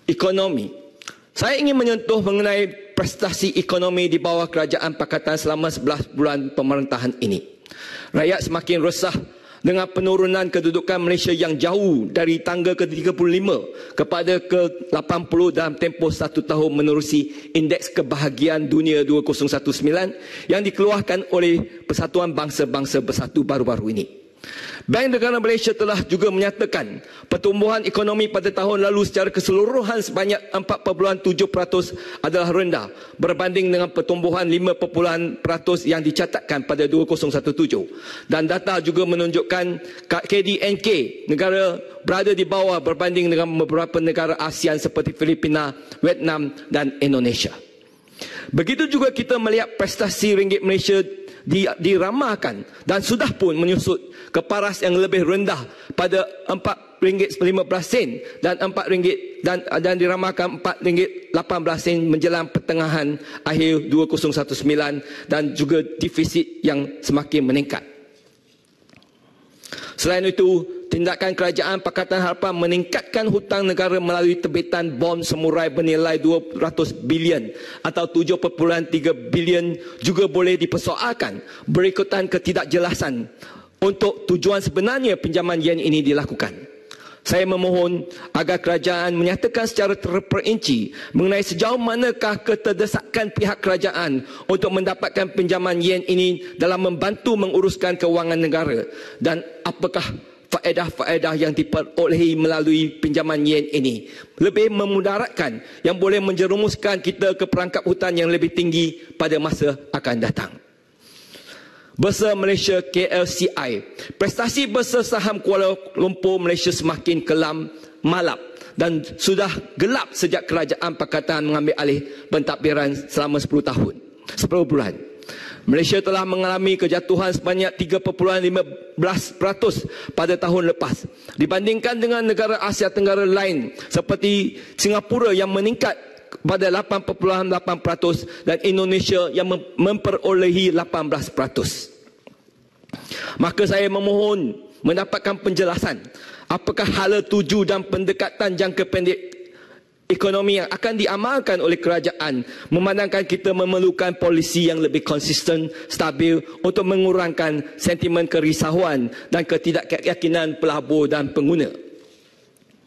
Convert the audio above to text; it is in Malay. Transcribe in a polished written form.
ekonomi. Saya ingin menyentuh mengenai prestasi ekonomi di bawah kerajaan pakatan selama 11 bulan pemerintahan ini. Rakyat semakin resah dengan penurunan kedudukan Malaysia yang jauh dari tangga ke-35 kepada ke-80 dalam tempoh 1 tahun menerusi Indeks Kebahagiaan Dunia 2019 yang dikeluarkan oleh Persatuan Bangsa-Bangsa Bersatu baru-baru ini. Bank Negara Malaysia telah juga menyatakan pertumbuhan ekonomi pada tahun lalu secara keseluruhan sebanyak 4.7% adalah rendah berbanding dengan pertumbuhan 5% yang dicatatkan pada 2017. Dan data juga menunjukkan KDNK negara berada di bawah berbanding dengan beberapa negara ASEAN seperti Filipina, Vietnam dan Indonesia. Begitu juga kita melihat prestasi ringgit Malaysia diramahkan dan sudah pun menyusut ke paras yang lebih rendah pada RM4.15 dan RM4 dan diramahkan RM4.18 menjelang pertengahan akhir 2019 dan juga defisit yang semakin meningkat. Selain itu, tindakan kerajaan Pakatan Harapan meningkatkan hutang negara melalui terbitan bond semurai bernilai 200 bilion atau 7.3 bilion juga boleh dipersoalkan berikutan ketidakjelasan untuk tujuan sebenarnya pinjaman yen ini dilakukan. Saya memohon agar kerajaan menyatakan secara terperinci mengenai sejauh manakah keterdesakan pihak kerajaan untuk mendapatkan pinjaman yen ini dalam membantu menguruskan kewangan negara dan apakah faedah-faedah yang diperolehi melalui pinjaman yen ini lebih memudaratkan yang boleh menjerumuskan kita ke perangkap hutan yang lebih tinggi pada masa akan datang. Bursa Malaysia KLCI. Prestasi Bursa Saham Kuala Lumpur Malaysia semakin kelam malap dan sudah gelap sejak kerajaan pakatan mengambil alih pentadbiran selama 10 bulan. Malaysia telah mengalami kejatuhan sebanyak 3.15% pada tahun lepas. Dibandingkan dengan negara Asia Tenggara lain seperti Singapura yang meningkat pada 8.8% dan Indonesia yang memperolehi 18%. Maka saya memohon mendapatkan penjelasan apakah hala tuju dan pendekatan jangka pendek ekonomi yang akan diamalkan oleh kerajaan memandangkan kita memerlukan polisi yang lebih konsisten, stabil untuk mengurangkan sentimen kerisauan dan ketidakyakinan pelabur dan pengguna.